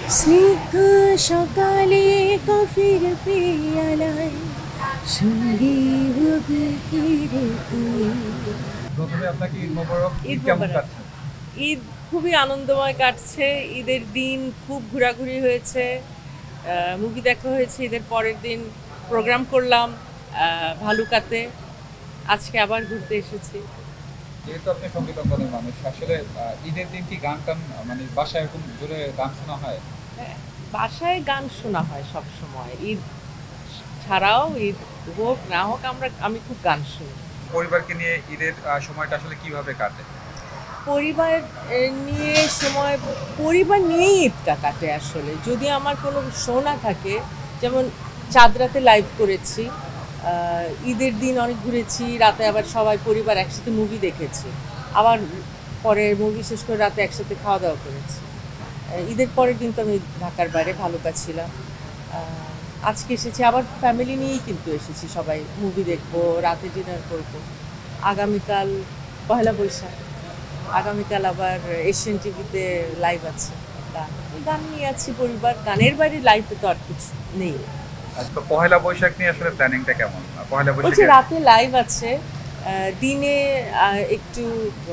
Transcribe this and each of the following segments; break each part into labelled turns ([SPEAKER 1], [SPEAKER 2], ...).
[SPEAKER 1] স্নিগ্ধ সকালে কফির পেয়ালায় সঙ্গী হবে কি রে তুই।
[SPEAKER 2] প্রথমে আপনাকে ঈদ মোবারক।
[SPEAKER 1] ঈদ
[SPEAKER 2] ঈদ কেমন
[SPEAKER 1] মোবারক।
[SPEAKER 2] কাটছে?
[SPEAKER 1] ঈদ খুবই আনন্দময় কাটছে। ঈদের দিন খুব ঘোরাঘুরি হয়েছে, মুভি দেখা হয়েছে। ঈদের পরের দিন প্রোগ্রাম করলাম ভালুকাতে। আজকে আবার ঘুরতে এসেছি।
[SPEAKER 2] যেহেতু আপনি সঙ্গীত অঙ্গনের মানুষ, আসলে ঈদের দিন কি গান টান মানে বাসায় এরকম জোরে গান শোনা হয়?
[SPEAKER 1] হ্যাঁ, বাসায় গান শোনা হয় সব সময়। ঈদ ছাড়াও ঈদ হোক না হোক আমি খুব গান শুনি।
[SPEAKER 2] পরিবারকে নিয়ে ঈদের সময়টা আসলে কিভাবে কাটে?
[SPEAKER 1] পরিবার নিয়ে সময়, পরিবার নিয়েই ঈদটা কাটে আসলে। যদি আমার কোনো শো না থাকে, যেমন চাঁদ রাতে লাইভ করেছি, ঈদের দিন অনেক ঘুরেছি, রাতে আবার সবাই পরিবার একসাথে মুভি দেখেছি, আবার পরে মুভি শেষ করে রাতে একসাথে খাওয়া দাওয়া করেছি। ঈদের পরের দিন তো আমি ঢাকার বাইরে ভালুকা ছিলাম। আজকে এসেছি আবার ফ্যামিলি নিয়েই কিন্তু এসেছি, সবাই মুভি দেখবো, রাতে ডিনার করবো। আগামীকাল পহেলা বৈশাখ, আগামীকাল আবার এশিয়ান টিভিতে লাইভ আছে গান। ওই গান নিয়ে আছি পরিবার, গানের বাইরে লাইফে তো আর কিছু নেই।
[SPEAKER 2] তো পহেলা বৈশাখ নিয়ে আসলে প্ল্যানিংটা কেমন? পহেলা
[SPEAKER 1] বলছি
[SPEAKER 2] বৈশাখে
[SPEAKER 1] রাতে লাইভ আছে, দিনে একটু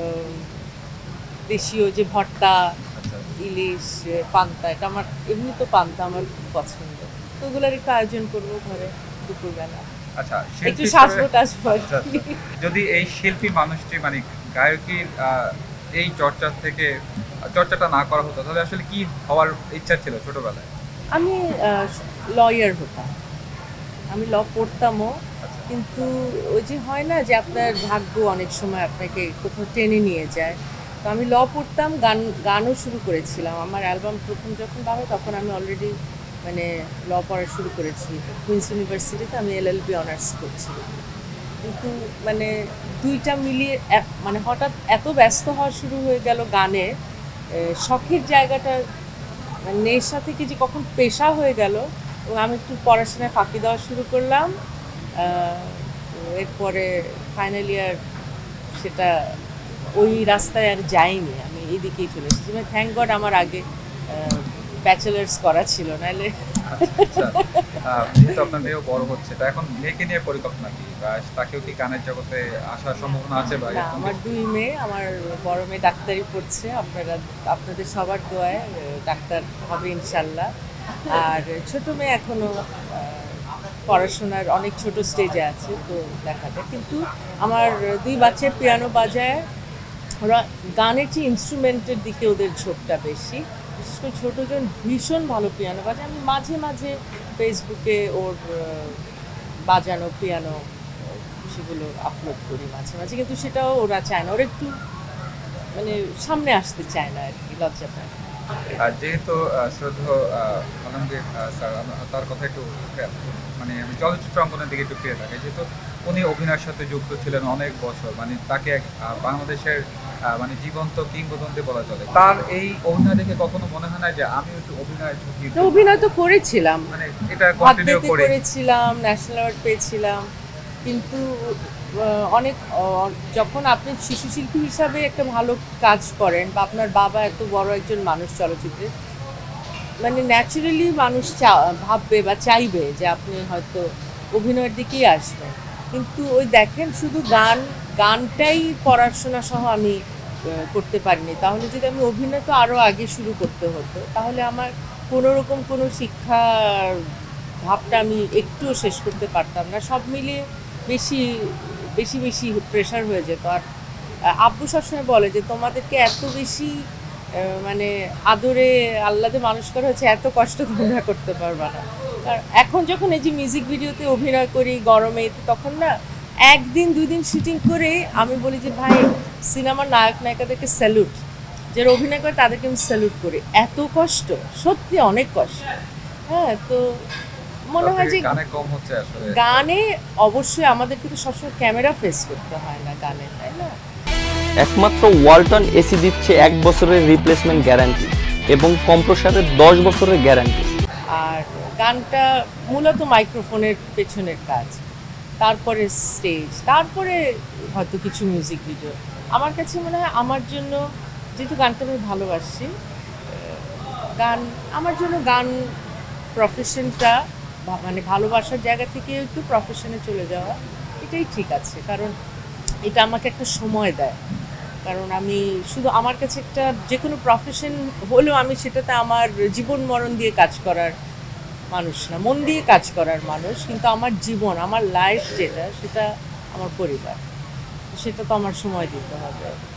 [SPEAKER 1] দেশীয় যে ভর্তা,
[SPEAKER 2] আচ্ছা,
[SPEAKER 1] ইলিশ, পান্তা, এটা আমার এমনি তো পান্তা আমার খুব পছন্দ। তো ওগুলোর একটু আয়োজন করবো ঘরে দুপুরবেলা,
[SPEAKER 2] আচ্ছা
[SPEAKER 1] একটু
[SPEAKER 2] শিল্পী
[SPEAKER 1] সাজবো
[SPEAKER 2] হিসেবে-
[SPEAKER 1] টাজবো আর
[SPEAKER 2] আচ্ছা,
[SPEAKER 1] কি।
[SPEAKER 2] আচ্ছা। যদি এই শিল্পী মানুষটি মানে গায়কির এই চর্চাটা না করা হতো, তাহলে আসলে কি হওয়ার ইচ্ছা ছিল ছোটবেলায়?
[SPEAKER 1] আমি লয়ার হতাম, আমি ল পড়তামও।
[SPEAKER 2] আচ্ছা,
[SPEAKER 1] কিন্তু ওই যে হয় না যে আপনার ভাগ্য অনেক সময় আপনাকে কোথাও টেনে নিয়ে যায়। তো আমি ল পড়তাম, গানও শুরু করেছিলাম। আমার অ্যালবাম প্রথম যখন বার হয় তখন আমি অলরেডি মানে ল পড়া শুরু করেছি। কুইন্স ইউনিভার্সিটিতে আমি এলএলবি অনার্স করছিলাম। কিন্তু মানে দুইটা মিলিয়ে মানে হঠাৎ এত ব্যস্ত হওয়া শুরু হয়ে গেল গানে, শখের জায়গাটা মানে নেশা থেকে যে কখন পেশা হয়ে গেল। এবং আমি একটু পড়াশোনায় ফাঁকি দেওয়া শুরু করলাম। তো এরপরে ফাইনাল ইয়ার সেটা ওই রাস্তায় আর যাইনি, আমি এদিকেই চলে এসেছি। মানে থ্যাংক গড আমার আগে ব্যাচেলার্স করা ছিল, নাহলে
[SPEAKER 2] আচ্ছা, আচ্ছা। যেহেতু আপনার মেয়েও বড় হচ্ছে, তা এখন মেয়েকে নিয়ে পরিকল্পনা কি? বা তাকেও কি গানের জগতে আসার সম্ভাবনা আছে বা
[SPEAKER 1] না,
[SPEAKER 2] এরকম
[SPEAKER 1] আমার
[SPEAKER 2] কিছু?
[SPEAKER 1] দুই মেয়ে। আমার বড় মেয়ে ডাক্তারি পড়ছে, আপনাদের সবার দোয়ায় ডাক্তার হবে ইনশাল্লাহ। আর ছোট মেয়ে এখনো পড়াশোনার অনেক ছোট স্টেজে আছে, তো দেখা যায়। কিন্তু আমার দুই বাচ্চা পিয়ানো বাজায়, ওরা গানের চেয়ে ইনস্ট্রুমেন্টের দিকে ওদের ঝোঁকটা বেশি। বিশেষ করে ছোটোজন ভীষণ ভালো পিয়ানো বাজায়। আমি মাঝে মাঝে ফেসবুকে ওর বাজানো পিয়ানো সেগুলো আপলোড করি মাঝে মাঝে, কিন্তু সেটাও ওরা চায় না, ওরা একটু মানে সামনে আসতে চায় না আর কি, লজ্জা পায়।
[SPEAKER 2] আর যেহেতু শ্রদ্ধেয় আলমগীর স্যার, তার কথা একটু মানে আমি চলচ্চিত্র অঙ্গনের দিকে একটু ফিরে থাকি। যেহেতু উনি অভিনয়ের সাথে যুক্ত ছিলেন অনেক বছর, মানে তাকে বাংলাদেশের মানে জীবন্ত কিংবদন্তি বলা চলে। তার এই অভিনয় দেখে কখনো মনে হয় না যে আমি একটু অভিনয় ঝুঁকি
[SPEAKER 1] তো অভিনয় তো করেছিলাম,
[SPEAKER 2] মানে এটা কন্টিনিউ
[SPEAKER 1] ভাগ্যেতে
[SPEAKER 2] করে?
[SPEAKER 1] করেছিলাম, ন্যাশনাল অ্যাওয়ার্ড পেয়েছিলাম। কিন্তু অনেক যখন আপনি শিশু শিল্পী হিসাবে একটা ভালো কাজ করেন, বা আপনার বাবা এত বড় একজন মানুষ চলচ্চিত্রে, মানে ন্যাচারালি মানুষ ভাববে বা চাইবে যে আপনি হয়তো অভিনয়ের দিকেই আসবেন। কিন্তু ওই দেখেন শুধু গানটাই পড়াশোনা সহ আমি করতে পারিনি। তাহলে যদি আমি অভিনয় তো আরও আগে শুরু করতে হতো, তাহলে আমার কোনো রকম কোনো শিক্ষার ধাপটা আমি একটুও শেষ করতে পারতাম না। সব মিলিয়ে বেশি বেশি বেশি প্রেশার হয়ে যেত। আর আব্বু সবসময় বলে যে তোমাদেরকে এত বেশি মানে আদরে আহ্লাদে মানুষ করা হয়েছে, এত কষ্ট তোমরা করতে পারবা না। আর এখন যখন এই যে মিউজিক ভিডিওতে অভিনয় করি গরমে, তখন না একদিন দুই দিন শুটিং করে আমি বলি যে ভাই, সিনেমার নায়ক নায়িকাদেরকে স্যালুট, যারা অভিনয় করে তাদেরকে আমি স্যালুট করি। এত কষ্ট, সত্যি অনেক কষ্ট। হ্যাঁ, তো মনে হয় যে
[SPEAKER 2] গানে কম হচ্ছে আসলে।
[SPEAKER 1] গানে অবশ্যই আমাদের কিন্তু সবসময় ক্যামেরা ফেস করতে হয় না গানে, তাই না?
[SPEAKER 3] একমাত্র ওয়ালটন এসি দিচ্ছে 1 বছরের রিপ্লেসমেন্ট গ্যারান্টি এবং কম্প্রেসারের 10 বছরের গ্যারান্টি।
[SPEAKER 1] আর গানটা মূলত মাইক্রোফোনের পেছনের কাজ, তারপরে স্টেজ, তারপরে হয়তো কিছু মিউজিক ভিডিও। আমার কাছে মনে হয় আমার জন্য, যেহেতু গানটা আমি ভালোবাসি, গান আমার জন্য গান প্রফেশনটা মানে ভালোবাসার জায়গা থেকে একটু প্রফেশনে চলে যাওয়া এটাই ঠিক আছে, কারণ এটা আমাকে একটা সময় দেয়। কারণ আমি শুধু আমার কাছে একটা যে কোনো প্রফেশন হলেও আমি সেটাতে আমার জীবন মরণ দিয়ে কাজ করার মানুষ না, মন দিয়ে কাজ করার মানুষ, কিন্তু আমার জীবন আমার লাইফ যেটা সেটা আমার পরিবার, সেটা তো আমার সময় দিতে হবে।